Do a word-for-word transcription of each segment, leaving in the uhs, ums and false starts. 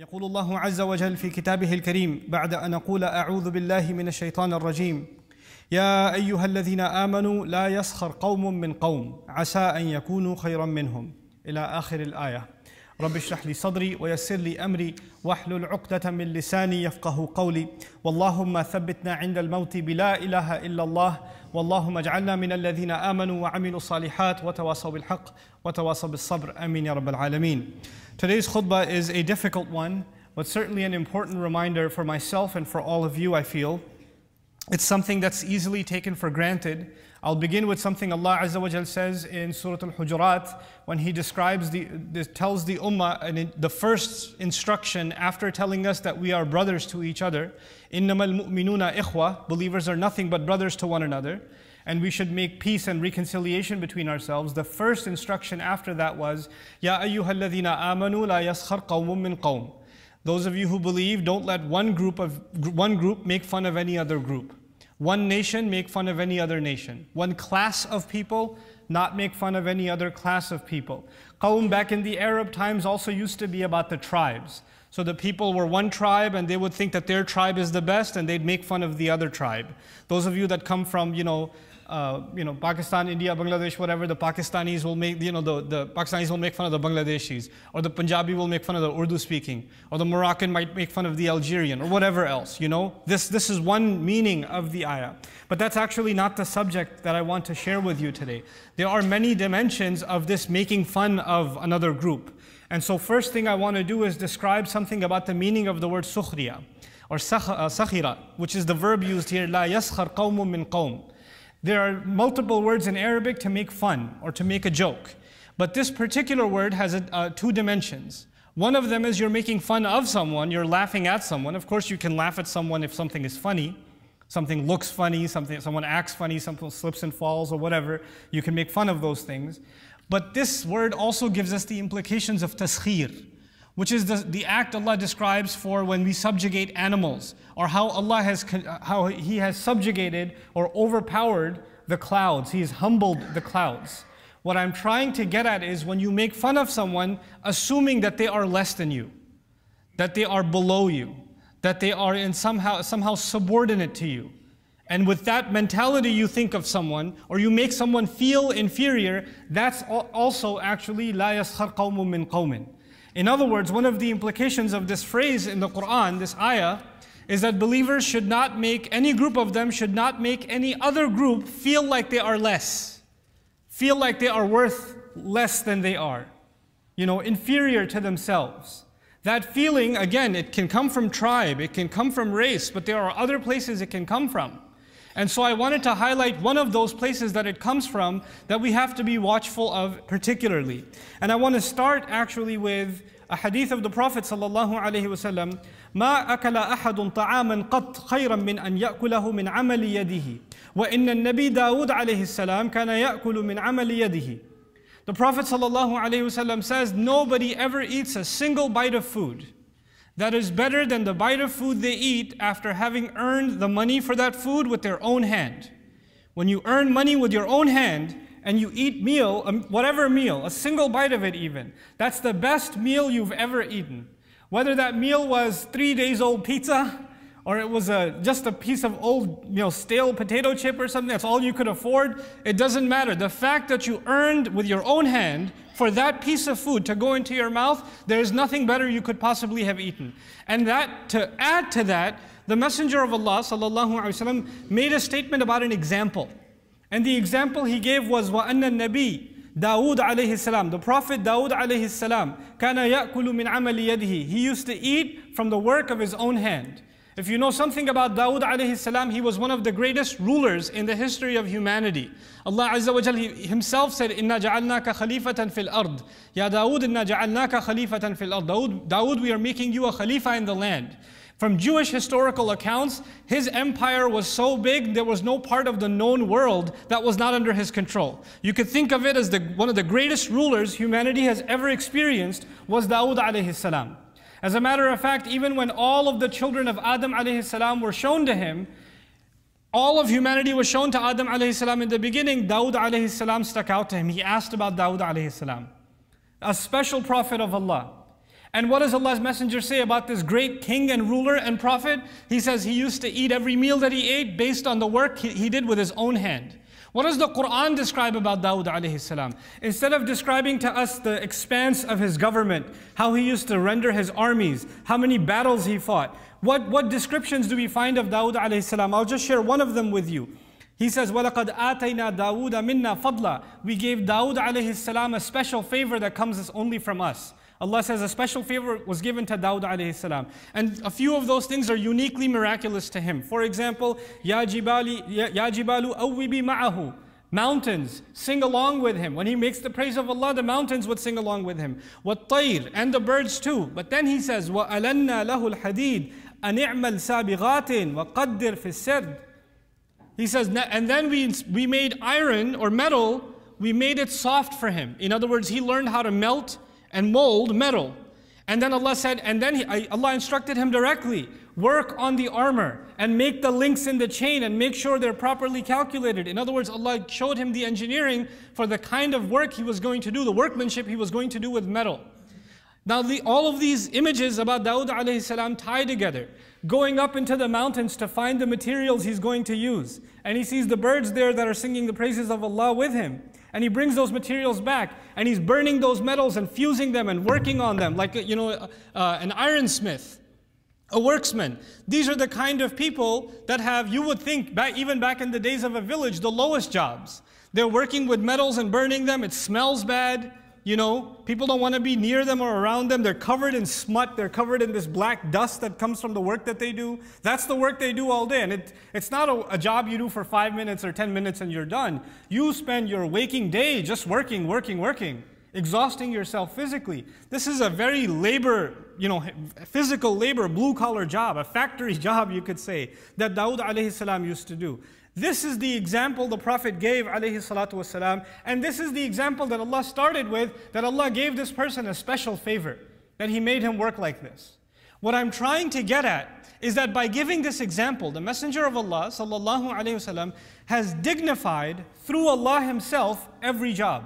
يقول الله عز وجل في كتابه الكريم بعد أن أقول أعوذ بالله من الشيطان الرجيم يا أيها الذين آمنوا لا يسخر قوم من قوم عسى أن يكونوا خيرا منهم إلى آخر الآية. رب اشرح لي صدري ويسر لي أمري واحلل عقدة من لساني يفقه قولي واللهم ثبتنا عند الموت بلا إله إلا الله واللهم اجعلنا من الذين آمنوا وعملوا الصالحات وتواصوا بالحق وتواصوا بالصبر آمين يا رب العالمين. Today's khutbah is a difficult one, but certainly an important reminder for myself and for all of you, I feel. It's something that's easily taken for granted. I'll begin with something Allah Azza wa Jal says in Surah Al-Hujurat when He describes, the, the tells the Ummah, and the first instruction after telling us that we are brothers to each other. إِنَّمَا الْمُؤْمِنُونَ إِخْوَةً, believers are nothing but brothers to one another. And we should make peace and reconciliation between ourselves. The first instruction after that was, يَا أَيُّهَا الَّذِينَ آمَنُوا لَا يَسْخَرْ قَوْمٌ مِّن قَوْمٍ. Those of you who believe, don't let one group of one group make fun of any other group. One nation make fun of any other nation. One class of people not make fun of any other class of people. Qawm back in the Arab times also used to be about the tribes. So the people were one tribe and they would think that their tribe is the best and they'd make fun of the other tribe. Those of you that come from, you know, Uh, you know, Pakistan, India, Bangladesh, whatever, the Pakistanis will make, you know, the, the Pakistanis will make fun of the Bangladeshis, or the Punjabi will make fun of the Urdu speaking, or the Moroccan might make fun of the Algerian, or whatever else, you know. This, this is one meaning of the ayah. But that's actually not the subject that I want to share with you today. There are many dimensions of this making fun of another group. And so first thing I want to do is describe something about the meaning of the word sukhriya, or sakhira, which is the verb used here, la yaskhar qawmun min qawm. There are multiple words in Arabic to make fun or to make a joke. But this particular word has a, uh, two dimensions. One of them is you're making fun of someone, you're laughing at someone. Of course, you can laugh at someone if something is funny. Something looks funny, something, someone acts funny, something slips and falls or whatever. You can make fun of those things. But this word also gives us the implications of taskhir, which is the, the act Allah describes for when we subjugate animals, or how Allah has, how He has subjugated or overpowered the clouds. He has humbled the clouds. What I'm trying to get at is when you make fun of someone, assuming that they are less than you, that they are below you, that they are in somehow, somehow subordinate to you. And with that mentality you think of someone, or you make someone feel inferior, that's also actually لا يسخر قوم من قوم. In other words, one of the implications of this phrase in the Quran, this ayah, is that believers should not make, any group of them should not make any other group feel like they are less, feel like they are worth less than they are, you know, inferior to themselves. That feeling, again, it can come from tribe, it can come from race, but there are other places it can come from. And so I wanted to highlight one of those places that it comes from that we have to be watchful of particularly. And I want to start actually with a hadith of the Prophet sallallahu alaihi wasallam. ما أكل أحد طعاما قط خيرا من أن يأكله من عمل يده وإن النبي داود عليه السلام كان يأكل من عمل يده. The Prophet sallallahu alaihi wasallam says nobody ever eats a single bite of food that is better than the bite of food they eat after having earned the money for that food with their own hand. When you earn money with your own hand and you eat meal, whatever meal, a single bite of it even, that's the best meal you've ever eaten. Whether that meal was three days old pizza, or it was a, just a piece of old, you know, stale potato chip or something, that's all you could afford, it doesn't matter. The fact that you earned with your own hand for that piece of food to go into your mouth, there is nothing better you could possibly have eaten. And that, to add to that, the Messenger of Allah sallallahu alaihi wasallam made a statement about an example. And the example he gave was وَأَنَّ النَّبِيِّ Dawood alayhi salam, the Prophet Dawood alayhi salam, كَانَ يَأْكُلُ مِنْ عَمَلِ يَدِهِ. He used to eat from the work of his own hand. If you know something about Dawood alayhi salam, he was one of the greatest rulers in the history of humanity. Allah Azza wa Jal himself said, إِنَّا جَعَلْنَاكَ خَلِيفَةً فِي الْأَرْضِ Ya Dawood, إِنَّا جَعَلْنَاكَ خَلِيفَةً فِي الْأَرْضِ. Dawood, we are making you a khalifa in the land. From Jewish historical accounts, his empire was so big, there was no part of the known world that was not under his control. You could think of it as the, one of the greatest rulers humanity has ever experienced was Dawood alayhi salam. As a matter of fact, even when all of the children of Adam alayhi salam were shown to him, all of humanity was shown to Adam alayhi salam in the beginning, Dawood alayhi salam stuck out to him. He asked about Dawood alayhi salam, a special prophet of Allah. And what does Allah's Messenger say about this great king and ruler and prophet? He says he used to eat every meal that he ate based on the work he, he did with his own hand. What does the Quran describe about Dawud alayhi salam? Instead of describing to us the expanse of his government, how he used to render his armies, how many battles he fought, what, what descriptions do we find of Dawud alayhi salam? I'll just share one of them with you. He says, وَلَقَدْ آتَيْنَا دَاوُودَ مِنَّا فَضْلًا. We gave Dawud alayhi salam a special favor that comes only from us. Allah says a special favor was given to Dawud alayhi salam. And a few of those things are uniquely miraculous to him. For example, Ya Jibali, Ya Jibalu awwibi ma'ahu. Mountains sing along with him. When he makes the praise of Allah, the mountains would sing along with him. وَالطَّيْرِ, and the birds too. But then he says, وَأَلَنَّا لَهُ الْحَدِيدِ أَنِعْمَ السَّابِغَاتٍ وَقَدِّرْ فِي السَّرْدِ. He says, and then we, we made iron or metal, we made it soft for him. In other words, he learned how to melt and mold metal. And then Allah said, and then he, Allah instructed him directly, work on the armor and make the links in the chain and make sure they're properly calculated. In other words, Allah showed him the engineering for the kind of work he was going to do, the workmanship he was going to do with metal. Now the, all of these images about Dawud alayhi salam tie together. Going up into the mountains to find the materials he's going to use. And he sees the birds there that are singing the praises of Allah with him. And he brings those materials back, and he's burning those metals and fusing them and working on them like, you know, uh, uh, an ironsmith, a worksman. These are the kind of people that have, you would think, back, even back in the days of a village, the lowest jobs. They're working with metals and burning them. It smells bad. You know, people don't want to be near them or around them. They're covered in smut. They're covered in this black dust that comes from the work that they do. That's the work they do all day. And it, it's not a, a job you do for five minutes or ten minutes and you're done. You spend your waking day just working, working, working, exhausting yourself physically. This is a very labor, you know, physical labor, blue-collar job, a factory job, you could say, that Dawud alayhi salam used to do. This is the example the Prophet gave alayhi salatu wasalam, and this is the example that Allah started with, that Allah gave this person a special favor, that He made him work like this. What I'm trying to get at is that by giving this example, the Messenger of Allah sallallahu alayhi wasallam has dignified through Allah Himself every job.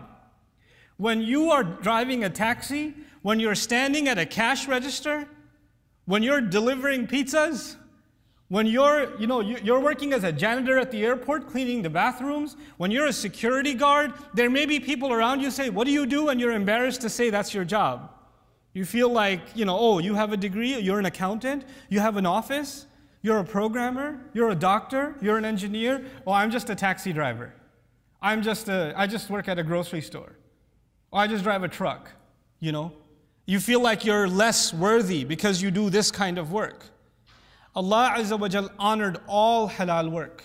When you are driving a taxi, when you're standing at a cash register, when you're delivering pizzas, when you're, you know, you're working as a janitor at the airport, cleaning the bathrooms, when you're a security guard, there may be people around you say, what do you do? And you're embarrassed to say that's your job. You feel like, you know, oh, you have a degree, you're an accountant, you have an office, you're a programmer, you're a doctor, you're an engineer. Oh, I'm just a taxi driver. I'm just a, I just work at a grocery store. Or I just drive a truck, you know. You feel like you're less worthy because you do this kind of work. Allah Azza wa Jal honored all halal work.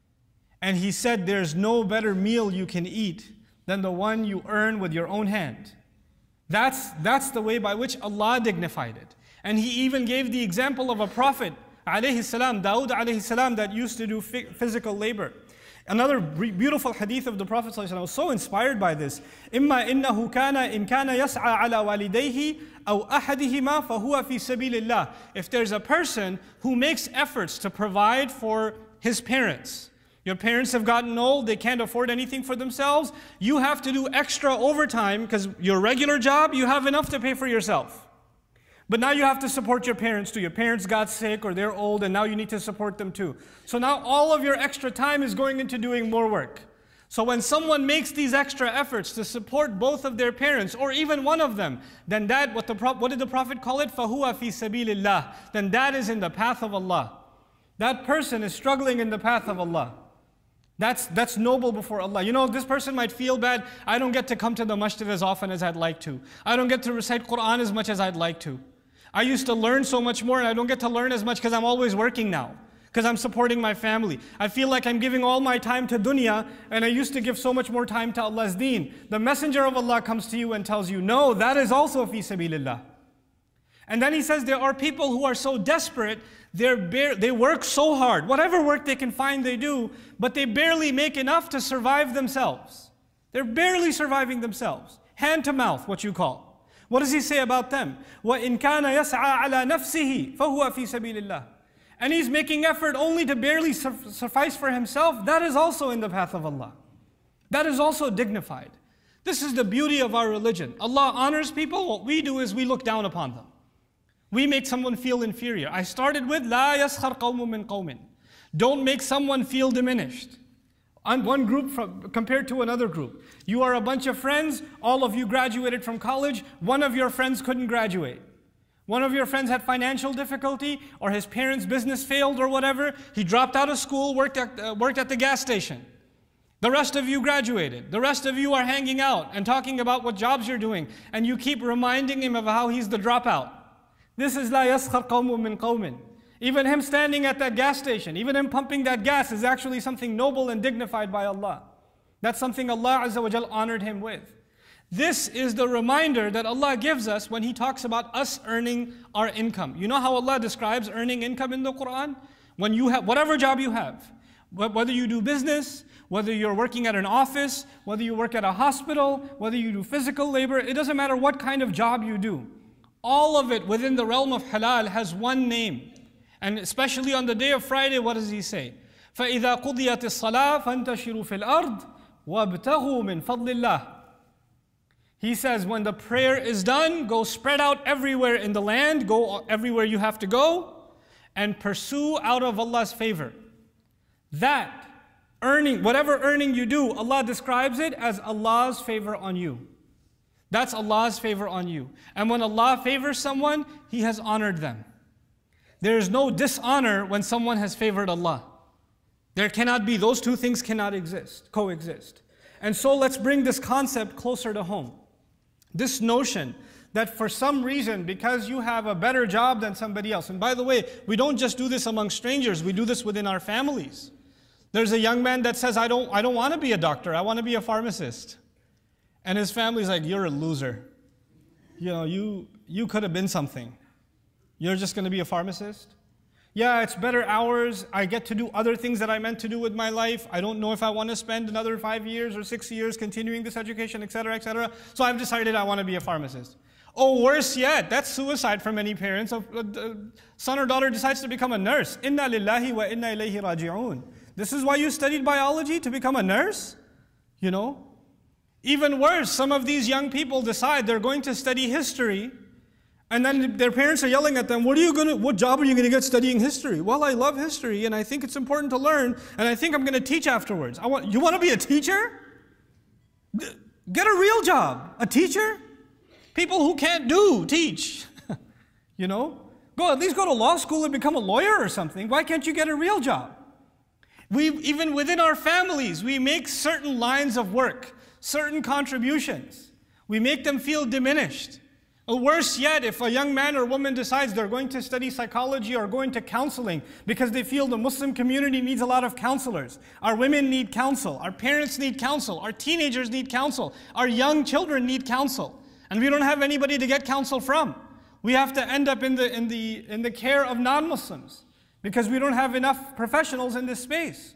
And He said there's no better meal you can eat than the one you earn with your own hand. That's, that's the way by which Allah dignified it. And He even gave the example of a prophet, alayhi salam, Dawud alayhi salam, that used to do physical labor. Another beautiful hadith of the Prophet ﷺ, I was so inspired by this. إِمَّا إِنَّهُ كَانَ إِنْ كَانَ يَسْعَى عَلَى وَالِدَيْهِ أَوْ أَحَدِهِمَا فَهُوَ فِي سَبِيلِ اللَّهِ. If there's a person who makes efforts to provide for his parents, your parents have gotten old, they can't afford anything for themselves, you have to do extra overtime because your regular job, you have enough to pay for yourself. But now you have to support your parents too. Your parents got sick or they're old and now you need to support them too. So now all of your extra time is going into doing more work. So when someone makes these extra efforts to support both of their parents or even one of them, then that, what, the, what did the Prophet call it? فَهُوَ فِي سَبِيلِ اللَّهِ. Then that is in the path of Allah. That person is struggling in the path of Allah. That's, that's noble before Allah. You know, this person might feel bad. I don't get to come to the masjid as often as I'd like to. I don't get to recite Quran as much as I'd like to. I used to learn so much more and I don't get to learn as much because I'm always working now, because I'm supporting my family. I feel like I'm giving all my time to dunya and I used to give so much more time to Allah's deen. The Messenger of Allah comes to you and tells you, no, that is also fi sabilillah. And then He says there are people who are so desperate, they're bare, they work so hard. Whatever work they can find, they do, but they barely make enough to survive themselves. They're barely surviving themselves. Hand to mouth, what you call. What does He say about them? وَإِنْ كَانَ يَسْعَى عَلَى نَفْسِهِ فَهُوَ فِي سَبِيلِ اللَّهِ. And he's making effort only to barely suffice for himself. That is also in the path of Allah. That is also dignified. This is the beauty of our religion. Allah honors people. What we do is we look down upon them. We make someone feel inferior. I started with لا يسخر قوم من قوم. Don't make someone feel diminished. On one group from, compared to another group. You are a bunch of friends, all of you graduated from college, one of your friends couldn't graduate. One of your friends had financial difficulty, or his parents' business failed or whatever. He dropped out of school, worked at, uh, worked at the gas station. The rest of you graduated. The rest of you are hanging out and talking about what jobs you're doing. And you keep reminding him of how he's the dropout. This is لا يسخر قوم من قوم. Even him standing at that gas station, even him pumping that gas is actually something noble and dignified by Allah. That's something Allah Azza wa Jal honored him with. This is the reminder that Allah gives us when He talks about us earning our income. You know how Allah describes earning income in the Quran? When you have, whatever job you have, whether you do business, whether you're working at an office, whether you work at a hospital, whether you do physical labor, it doesn't matter what kind of job you do. All of it within the realm of halal has one name. And especially on the day of Friday, what does He say? فَإِذَا قُضِيَتِ الصَّلَاةِ فَانْتَشِرُوا فِي الْأَرْضِ وَابْتَغُوا مِنْ فَضْلِ اللَّهِ. He says, when the prayer is done, go spread out everywhere in the land, go everywhere you have to go, and pursue out of Allah's favor. That earning, whatever earning you do, Allah describes it as Allah's favor on you. That's Allah's favor on you. And when Allah favors someone, He has honored them. There is no dishonor when someone has favored Allah. There cannot be, those two things cannot exist, coexist. And so let's bring this concept closer to home. This notion that for some reason, because you have a better job than somebody else, and by the way, we don't just do this among strangers, we do this within our families. There's a young man that says, I don't, I don't want to be a doctor, I want to be a pharmacist. And his family's like, you're a loser. You know, you, you could have been something. You're just going to be a pharmacist? Yeah, it's better hours. I get to do other things that I meant to do with my life. I don't know if I want to spend another five years or six years continuing this education, et cetera, et cetera. So I've decided I want to be a pharmacist. Oh, worse yet, that's suicide for many parents. A son or daughter decides to become a nurse. Inna lillahi wa inna ilayhi raji'un. This is why you studied biology, to become a nurse? You know? Even worse, some of these young people decide they're going to study history, and then their parents are yelling at them, what are you going to, what job are you going to get studying history? Well, I love history, and I think it's important to learn, and I think I'm going to teach afterwards. I want, you want to be a teacher? Get a real job. A teacher? People who can't do, teach. You know? Go, at least go to law school and become a lawyer or something. Why can't you get a real job? We, even within our families, we make certain lines of work, certain contributions. We make them feel diminished. Or worse yet, if a young man or woman decides they're going to study psychology or going to counseling because they feel the Muslim community needs a lot of counselors. Our women need counsel. Our parents need counsel. Our teenagers need counsel. Our young children need counsel. And we don't have anybody to get counsel from. We have to end up in the, in the, in the care of non-Muslims because we don't have enough professionals in this space.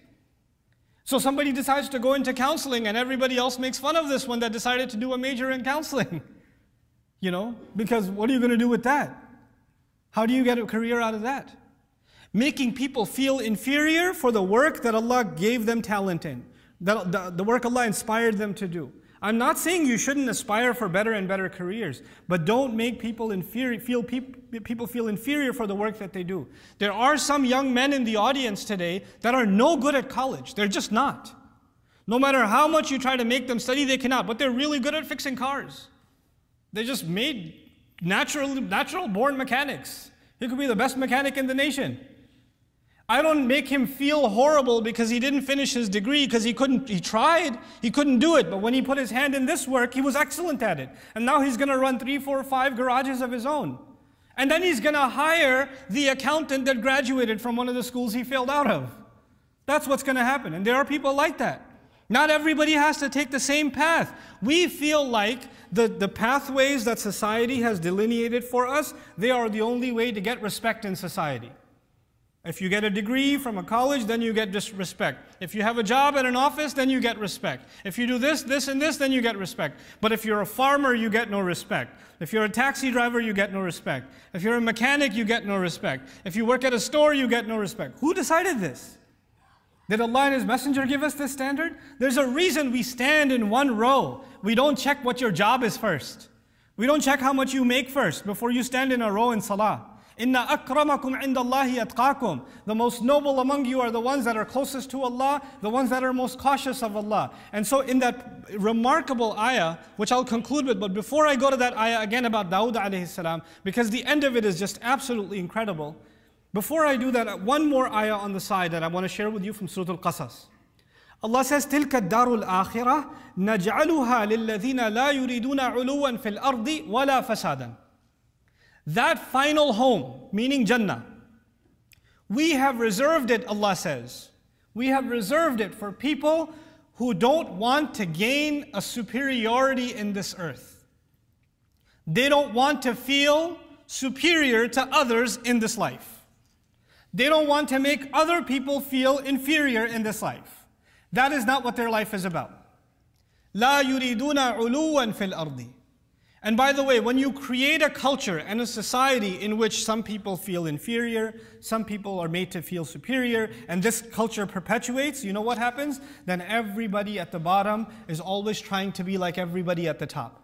So somebody decides to go into counseling and everybody else makes fun of this one that decided to do a major in counseling. You know, because what are you going to do with that? How do you get a career out of that? Making people feel inferior for the work that Allah gave them talent in, that, the, the work Allah inspired them to do. I'm not saying you shouldn't aspire for better and better careers, but don't make people inferior, feel peop, people feel inferior for the work that they do. There are some young men in the audience today that are no good at college. They're just not. No matter how much you try to make them study, they cannot, but they're really good at fixing cars. They just made natural, natural born mechanics. He could be the best mechanic in the nation. I don't make him feel horrible because he didn't finish his degree, because he couldn't, he tried, he couldn't do it. But when he put his hand in this work, he was excellent at it. And now he's going to run three, four, five garages of his own. And then he's going to hire the accountant that graduated from one of the schools he failed out of. That's what's going to happen. And there are people like that. Not everybody has to take the same path. We feel like the, the pathways that society has delineated for us, they are the only way to get respect in society. If you get a degree from a college, then you get respect. If you have a job at an office, then you get respect. If you do this, this, and this, then you get respect. But if you're a farmer, you get no respect. If you're a taxi driver, you get no respect. If you're a mechanic, you get no respect. If you work at a store, you get no respect. Who decided this? Did Allah and His Messenger give us this standard? There's a reason we stand in one row. We don't check what your job is first. We don't check how much you make first before you stand in a row in salah. Inna akramakum indallahi atqakum. The most noble among you are the ones that are closest to Allah, the ones that are most cautious of Allah. And so in that remarkable ayah, which I'll conclude with, but before I go to that ayah again about Dawood alayhi salam, because the end of it is just absolutely incredible. Before I do that, one more ayah on the side that I want to share with you from Surah Al-Qasas. Allah says, تِلْكَ الدَّارُ الْآخِرَةِ نَجْعَلُهَا لِلَّذِينَ لَا يُرِيدُونَ عُلُوًّا فِي الْأَرْضِ وَلَا فَسَادًا. That final home, meaning Jannah, we have reserved it, Allah says. We have reserved it for people who don't want to gain a superiority in this earth. They don't want to feel superior to others in this life. They don't want to make other people feel inferior in this life. That is not what their life is about. لا يريدون علوا في الأرض. And by the way, when you create a culture and a society in which some people feel inferior, some people are made to feel superior, and this culture perpetuates, you know what happens? Then everybody at the bottom is always trying to be like everybody at the top.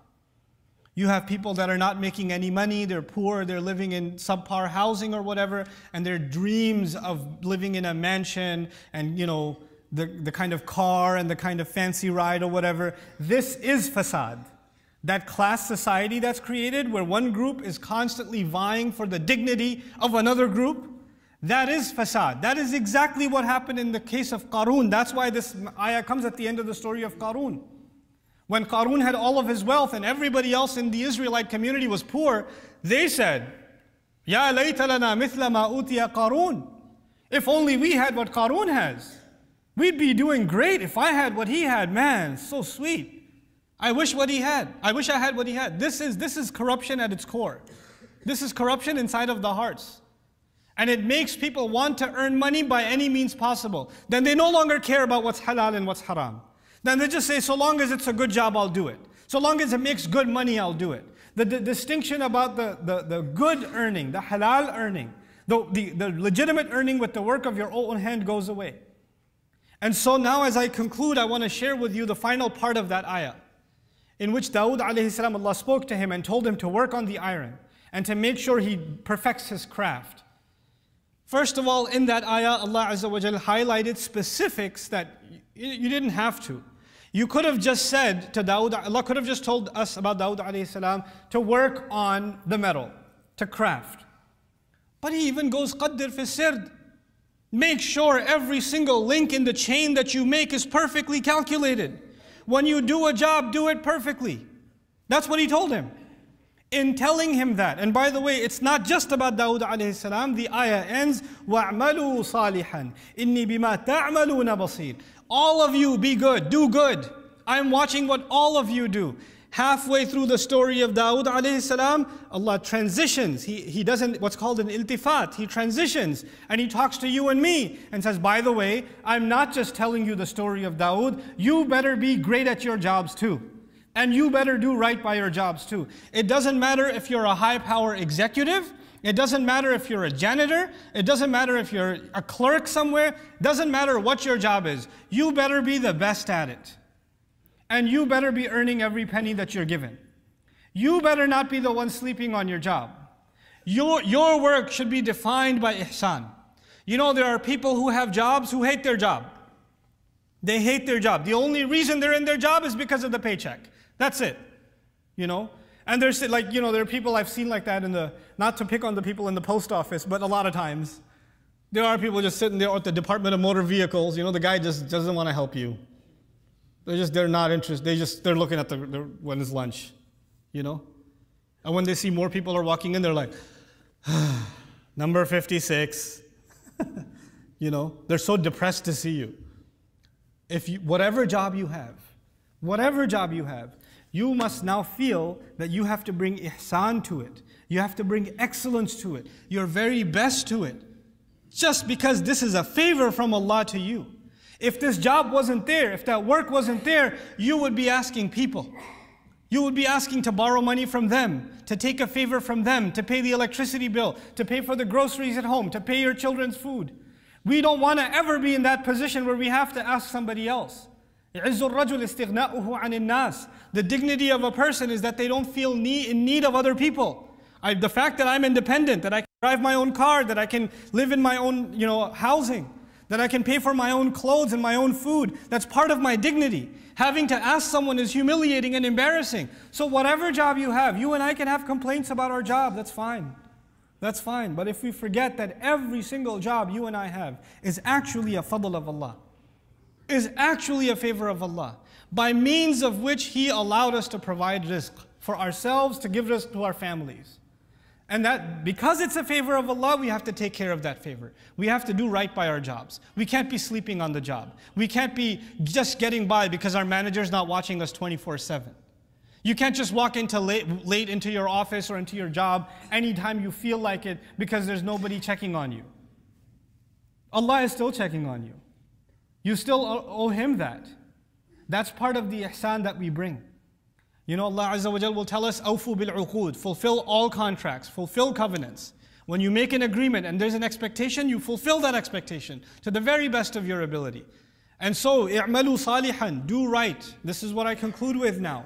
You have people that are not making any money, they're poor, they're living in subpar housing or whatever, and their dreams of living in a mansion and, you know, the, the kind of car and the kind of fancy ride or whatever. This is fasad. That class society that's created where one group is constantly vying for the dignity of another group, that is fasad. That is exactly what happened in the case of Qarun. That's why this ayah comes at the end of the story of Qarun. When Qarun had all of his wealth and everybody else in the Israelite community was poor, they said, Ya layta lana mithla ma utiya Qarun. If only we had what Qarun has. We'd be doing great if I had what he had. Man, so sweet. I wish what he had. I wish I had what he had. This is, this is corruption at its core. This is corruption inside of the hearts. And it makes people want to earn money by any means possible. Then they no longer care about what's halal and what's haram. Then they just say, so long as it's a good job, I'll do it. So long as it makes good money, I'll do it. The, the distinction about the, the, the good earning, the halal earning, the, the, the legitimate earning with the work of your own hand goes away. And so now as I conclude, I want to share with you the final part of that ayah, in which Dawood alayhi salam, Allah spoke to him and told him to work on the iron and to make sure he perfects his craft. First of all, in that ayah, Allah Azza wa Jal highlighted specifics that you didn't have to. You could have just said to Dawood, Allah could have just told us about Dawood alayhi salam to work on the metal, to craft. But he even goes, qaddir fi sird. Make sure every single link in the chain that you make is perfectly calculated. When you do a job, do it perfectly. That's what he told him. In telling him that, and by the way, it's not just about Dawood alayhi salam. The ayah ends, وَاعْمَلُوا صَالِحًا إِنِّي بِمَا تَعْمَلُونَ بَصِيرٌ. All of you be good, do good. I'm watching what all of you do. Halfway through the story of Dawood alayhi salam, Allah transitions. He, he doesn't, what's called an iltifat. He transitions and he talks to you and me and says, by the way, I'm not just telling you the story of Dawood. You better be great at your jobs too. And you better do right by your jobs too. It doesn't matter if you're a high power executive. It doesn't matter if you're a janitor. It doesn't matter if you're a clerk somewhere. It doesn't matter what your job is. You better be the best at it. And you better be earning every penny that you're given. You better not be the one sleeping on your job. Your, your work should be defined by ihsan. You know, there are people who have jobs who hate their job. They hate their job. The only reason they're in their job is because of the paycheck. That's it. You know? And there's like, you know, there are people I've seen like that in the, not to pick on the people in the post office, but a lot of times, there are people just sitting there at the Department of Motor Vehicles. You know, the guy just doesn't want to help you. They're just, they're not interested. They just, they're looking at the, the, when it's lunch, you know? And when they see more people are walking in, they're like, ah, number fifty-six. You know, they're so depressed to see you. If you, whatever job you have, whatever job you have, you must now feel that you have to bring ihsan to it. You have to bring excellence to it. Your very best to it. Just because this is a favor from Allah to you. If this job wasn't there, if that work wasn't there, you would be asking people. You would be asking to borrow money from them, to take a favor from them, to pay the electricity bill, to pay for the groceries at home, to pay your children's food. We don't want to ever be in that position where we have to ask somebody else. يعز الرجل استغناؤه عن الناس. The dignity of a person is that they don't feel need, in need of other people. I, the fact that I'm independent, that I can drive my own car, that I can live in my own, you know, housing, that I can pay for my own clothes and my own food, that's part of my dignity. Having to ask someone is humiliating and embarrassing. So whatever job you have, you and I can have complaints about our job, that's fine. That's fine. But if we forget that every single job you and I have is actually a fadl of Allah, is actually a favor of Allah, by means of which He allowed us to provide rizq for ourselves, to give rizq to our families. And that because it's a favor of Allah, we have to take care of that favor. We have to do right by our jobs. We can't be sleeping on the job. We can't be just getting by because our manager's not watching us twenty-four seven. You can't just walk into late, late into your office or into your job anytime you feel like it because there's nobody checking on you. Allah is still checking on you. You still owe Him that. That's part of the ihsan that we bring. You know, Allah Azza wa Jal will tell us, "Awfu bil uqud," fulfill all contracts, fulfill covenants. When you make an agreement and there's an expectation, you fulfill that expectation to the very best of your ability. And so, i'malu salihan, do right. This is what I conclude with now.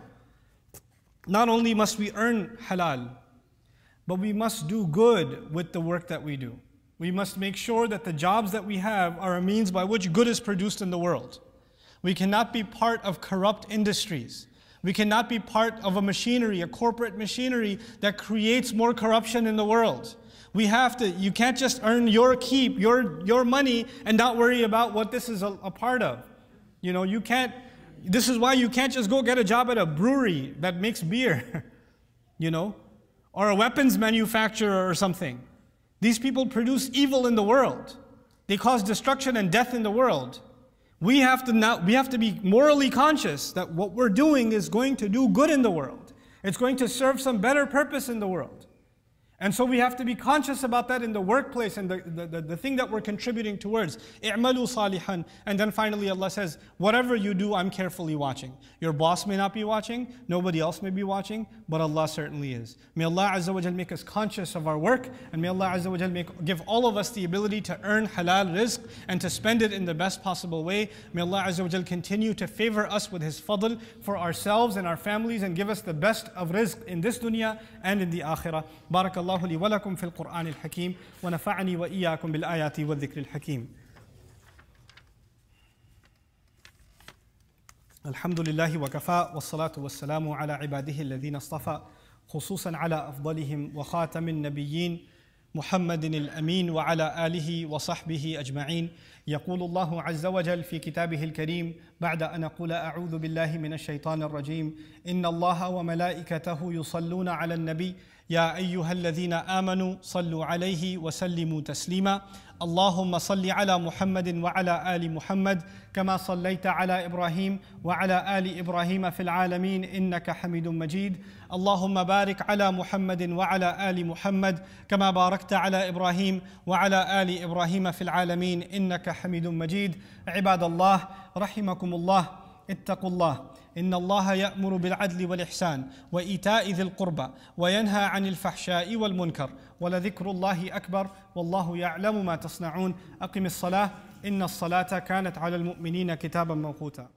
Not only must we earn halal, but we must do good with the work that we do. We must make sure that the jobs that we have are a means by which good is produced in the world. We cannot be part of corrupt industries. We cannot be part of a machinery, a corporate machinery that creates more corruption in the world. We have to, you can't just earn your keep, your, your money and not worry about what this is a, a part of. You know, you can't, this is why you can't just go get a job at a brewery that makes beer, you know, or a weapons manufacturer or something. These people produce evil in the world. They cause destruction and death in the world. We have to now, we have to be morally conscious that what we're doing is going to do good in the world. It's going to serve some better purpose in the world. And so we have to be conscious about that in the workplace and the, the, the, the thing that we're contributing towards. i'malu salihan. And then finally Allah says, whatever you do, I'm carefully watching. Your boss may not be watching, nobody else may be watching, but Allah certainly is. May Allah Azza wa Jal make us conscious of our work, and may Allah Azza wa Jal make, give all of us the ability to earn halal rizq and to spend it in the best possible way. May Allah Azza wa Jal continue to favor us with His fadl for ourselves and our families and give us the best of rizq in this dunya and in the akhirah. Barakallah. الله لي ولكم في القرآن الحكيم ونفعني وإياكم بالآيات والذكر الحكيم. الحمد لله وكفى والصلاة والسلام على عباده الذين اصطفى خصوصا على أفضلهم وخاتم النبيين محمد الأمين وعلى آله وصحبه أجمعين. يقول الله عز وجل في كتابه الكريم بعد أن أقول أعوذ بالله من الشيطان الرجيم إن الله وملائكته يصلون على النبي يا أيها الذين آمنوا صلوا عليه وسلموا تسليما اللهم صل على محمد وعلى آل محمد كما صليت على إبراهيم وعلى آل إبراهيم في العالمين إنك حميد مجيد اللهم بارك على محمد وعلى آل محمد كما باركت على إبراهيم وعلى آل إبراهيم في العالمين إنك حميد مجيد. عباد الله رحمكم الله، اتقوا الله. إن الله يأمر بالعدل والإحسان وإيتاء ذي القربى وينهى عن الفحشاء والمنكر ولذكر الله أكبر والله يعلم ما تصنعون. أقم الصلاة إن الصلاة كانت على المؤمنين كتابا موقوتا.